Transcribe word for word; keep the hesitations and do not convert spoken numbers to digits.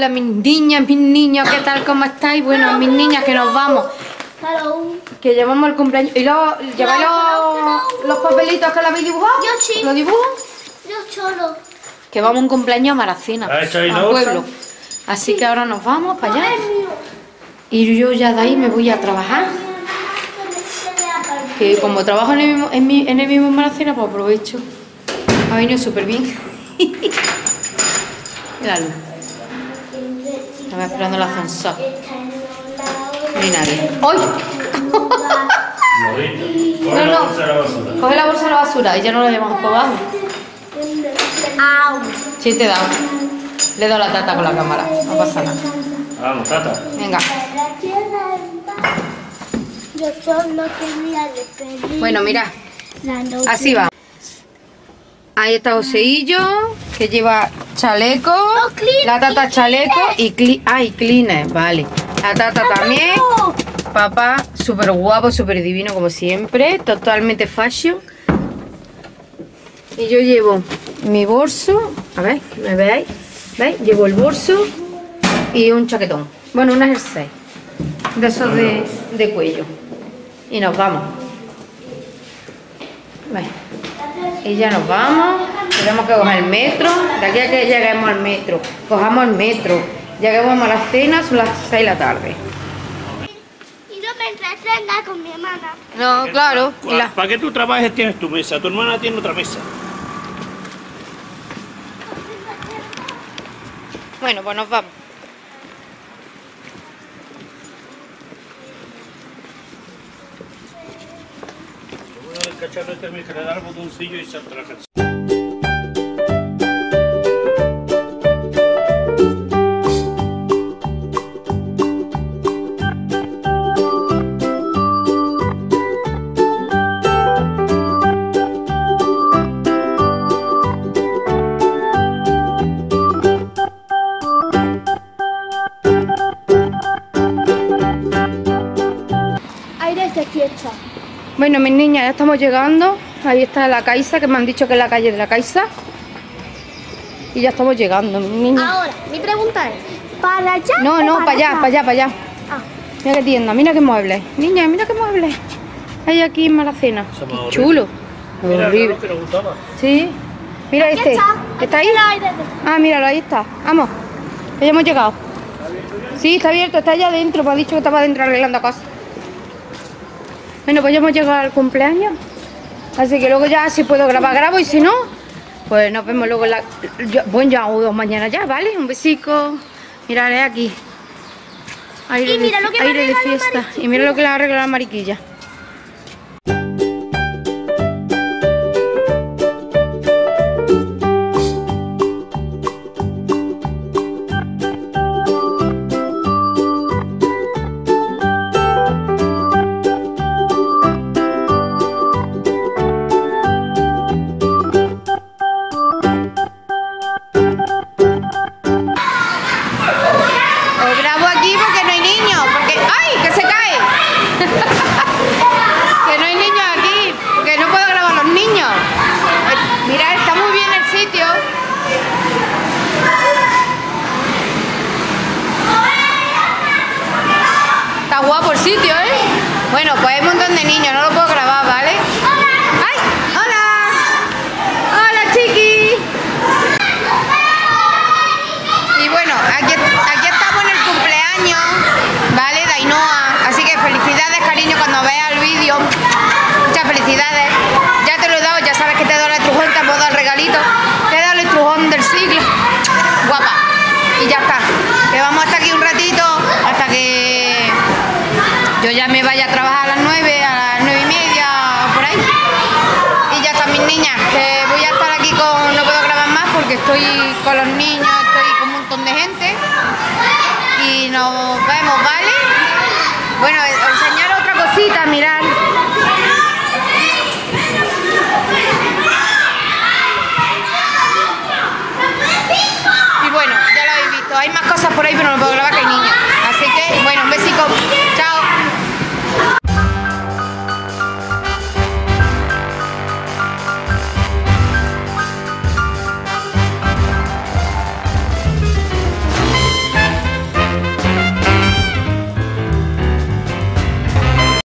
Hola mis niñas, mis niños, ¿qué tal? ¿Cómo estáis? Bueno, mis niñas, que nos vamos. Hello. Que llevamos el cumpleaños. ¿Y lo, lleváis los, los papelitos que lo habéis dibujado? Yo sí. ¿Lo dibujo? Yo solo. Que vamos a un cumpleaños a Maracena, ¿Has hecho ahí la al bolsa? pueblo. Así Sí. que ahora nos vamos para allá. No, es mío. Y yo ya de ahí me voy a trabajar. Que como trabajo en el mismo, en mi, en el mismo Maracena, pues aprovecho. Ha venido súper bien. Míralo. Estaba esperando el ascensor. No hay nadie. ¡Ay! ¿Lo viste? Coge No, la no. bolsa de la basura. Coge la bolsa de la basura y ya no la llevamos por abajo. Au. Sí, te he dado. Le he dado la tata con la cámara. No pasa nada. Vamos, tata. Venga. Yo solo quería despedir. Bueno, mira. La noche. Así va. Ahí está Joseillo, que lleva chaleco. Oh, clean, La tata y chaleco y cli ay, cleaner, vale. La tata también. Papá, súper guapo, súper divino como siempre. Totalmente fashion. Y yo llevo mi bolso. A ver, que me veáis. ¿Veis? Llevo el bolso y un chaquetón. Bueno, un jersey. De esos de, de cuello. Y nos vamos. ¿Veis? Y ya nos vamos. Tenemos que coger el metro. De aquí a que lleguemos al metro. Cojamos el metro. Lleguemos a la cena, son las seis de la tarde. Y yo me entretenga con mi hermana. No, claro. y la- ¿Para qué tú trabajes tienes tu mesa? Tu hermana tiene otra mesa. Bueno, pues nos vamos. Uno del cacharro este me que le da el botoncillo y salta la canción. Aire de fiesta. Bueno, mis niñas, ya estamos llegando. Ahí está la Caixa, que me han dicho que es la calle de la Caixa. Y ya estamos llegando, mis niñas. Ahora, mi pregunta es, ¿para allá No, o no, para allá, acá? para allá, para allá. Ah, Mira qué tienda, mira qué muebles. Niña, mira qué muebles. Hay aquí en Maracena. Eso Qué más chulo. Mira, Horrible. lo que nos gustaba. Sí. Mira aquí este. está. ¿Está Aquí ahí? el aire de- Ah, míralo, ahí está. Vamos. Que ya hemos llegado. Sí, está abierto, está allá adentro. Me ha dicho que estaba adentro arreglando cosas. Bueno, pues ya hemos llegado al cumpleaños. Así que luego ya si puedo grabar, grabo. Y si no, pues nos vemos luego en la... yo- bueno, ya o mañana ya, ¿vale? Un besico. Miraré aquí. Aire, Y mira de, lo que me aire de regaló fiesta. Mariquilla. Y mira lo que le ha regalado Mariquilla. Os grabo aquí porque no hay niños, porque... ¡Ay! ¡Que se cae! Que no hay niños aquí, porque no puedo grabar a los niños. Eh, Mirad, está muy bien el sitio. Está guapo el sitio, ¿eh? Bueno, pues hay un montón de niños, no lo puedo grabar, ¿vale? ¡Ay! ¡Hola! ¡Hola, chiqui! Y bueno, aquí, aquí estamos en el cumpleaños, ¿vale? De Ainhoa. Así que felicidades, cariño, cuando veas el vídeo. Muchas felicidades. Ya te lo he dado, ya sabes que te he dado el estrujón, te puedo dar el regalito. Te he dado el estrujón del siglo. Guapa. Y ya está. Que vamos hasta aquí un ratito, hasta que yo ya me vaya a trabajar a las nueve, a las nueve y media, por ahí. Y ya está, mis niñas, que voy a estar aquí con... No puedo grabar más porque estoy con los niños, estoy con un montón de gente. Y nos vemos, ¿vale? Bueno, os enseñaré otra cosita, mirad. Y bueno, ya lo habéis visto. Hay más cosas por ahí, pero no puedo grabar que hay niños.